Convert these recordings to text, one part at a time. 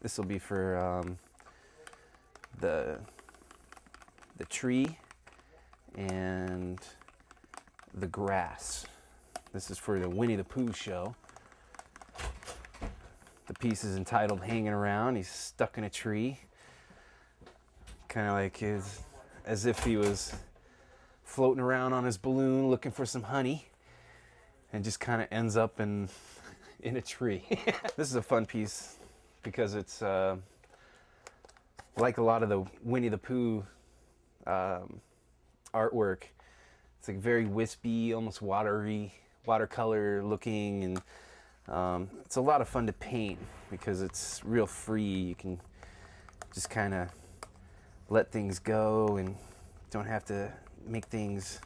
This will be for the tree and the grass. This is for the Winnie the Pooh show. The piece is entitled Hanging Around. He's stuck in a tree. Kind of like as if he was floating around on his balloon looking for some honey and just kind of ends up in a tree. This is a fun piece because it's like a lot of the Winnie the Pooh artwork. It's like very wispy, almost watercolor looking, and it's a lot of fun to paint because it's real free. You can just kind of let things go and don't have to make things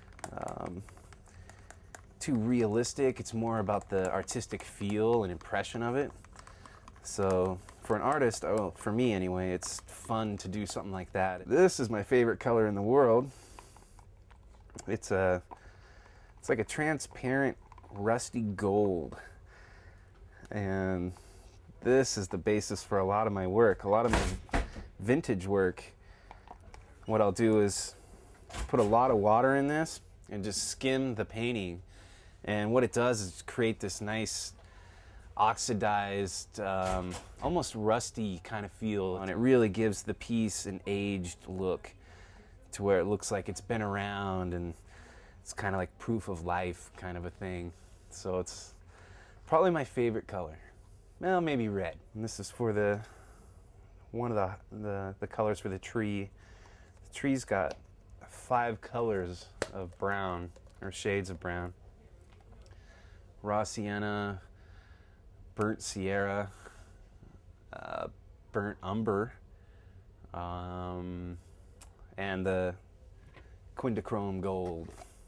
too realistic. It's more about the artistic feel and impression of it. So for an artist, oh, for me anyway, it's fun to do something like that. This is my favorite color in the world. It's like a transparent rusty gold, and this is the basis for a lot of my work, a lot of my vintage work. What I'll do is put a lot of water in this and just skim the painting, and what it does is create this nice oxidized, almost rusty kind of feel, and it really gives the piece an aged look to where it looks like it's been around, and it's kind of like proof of life kind of a thing. So it's probably my favorite color. Well, maybe red. And this is for one of the colors for the tree. The tree's got 5 colors of brown, or shades of brown. Raw sienna, burnt sierra, burnt umber, and the quindichrome gold.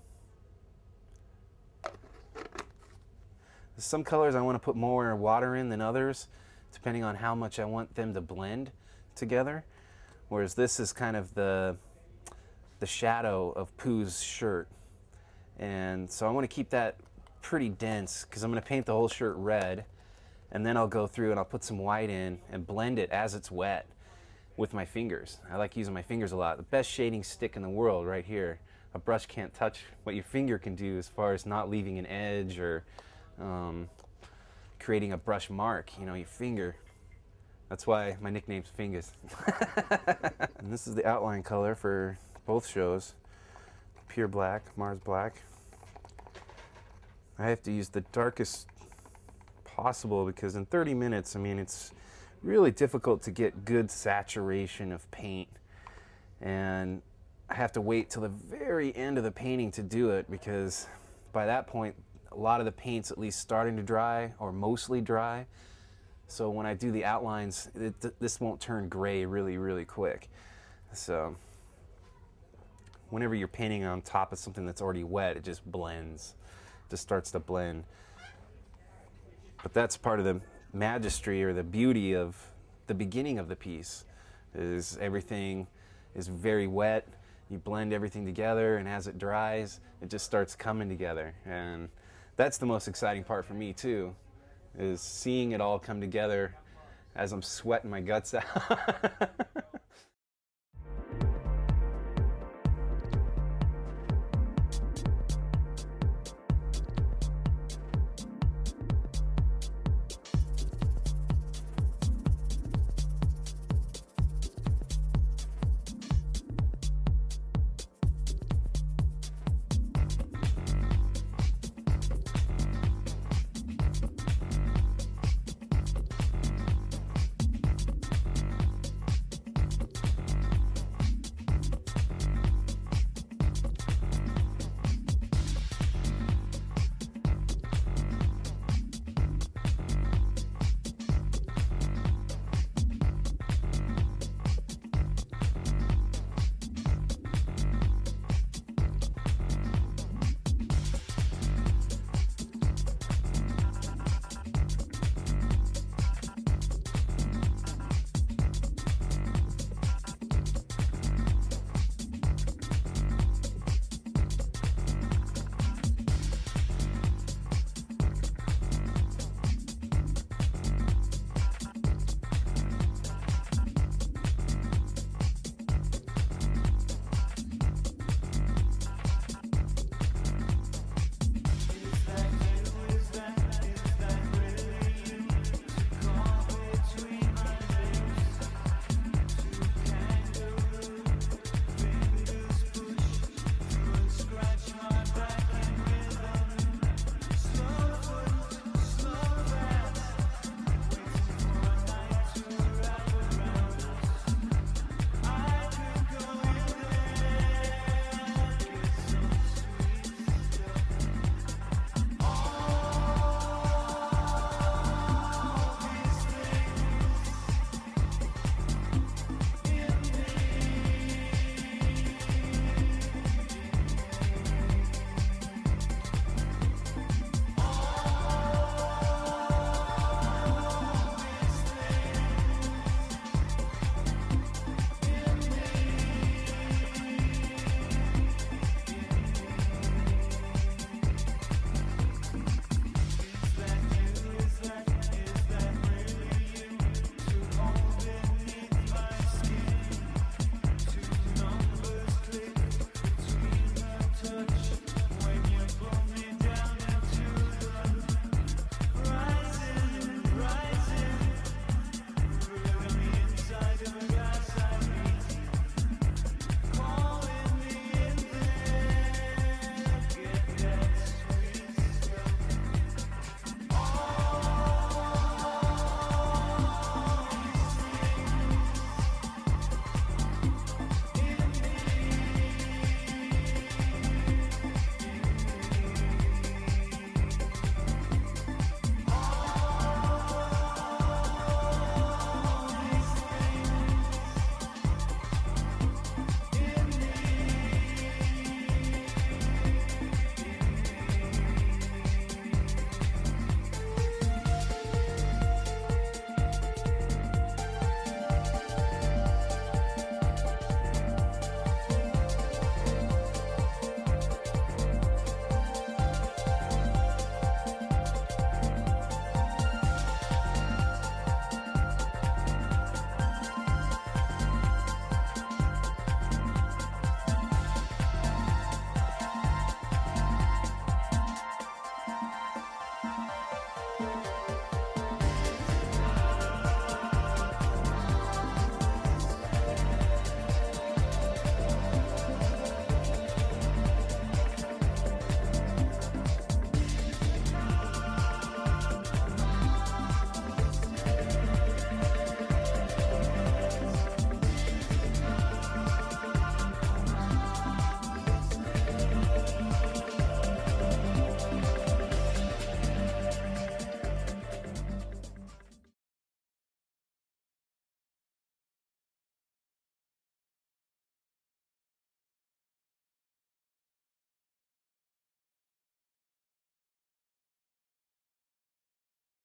Some colors I want to put more water in than others, depending on how much I want them to blend together. Whereas this is kind of the shadow of Pooh's shirt. And so I want to keep that pretty dense because I'm going to paint the whole shirt red, and then I'll go through and I'll put some white in and blend it as it's wet with my fingers. I like using my fingers a lot. The best shading stick in the world right here. A brush can't touch what your finger can do as far as not leaving an edge or creating a brush mark, you know, your finger. That's why my nickname's Fingers. And this is the outline color for both shows. Pure black, Mars black. I have to use the darkest possible because in 30 minutes, I mean, it's really difficult to get good saturation of paint, and I have to wait till the very end of the painting to do it because by that point a lot of the paint's at least starting to dry or mostly dry. So when I do the outlines, this won't turn gray really quick. So whenever you're painting on top of something that's already wet, it just blends, just starts to blend. But that's part of the majesty or the beauty of the beginning of the piece, is everything is very wet. You blend everything together, and as it dries, it just starts coming together. And that's the most exciting part for me too, is seeing it all come together as I'm sweating my guts out.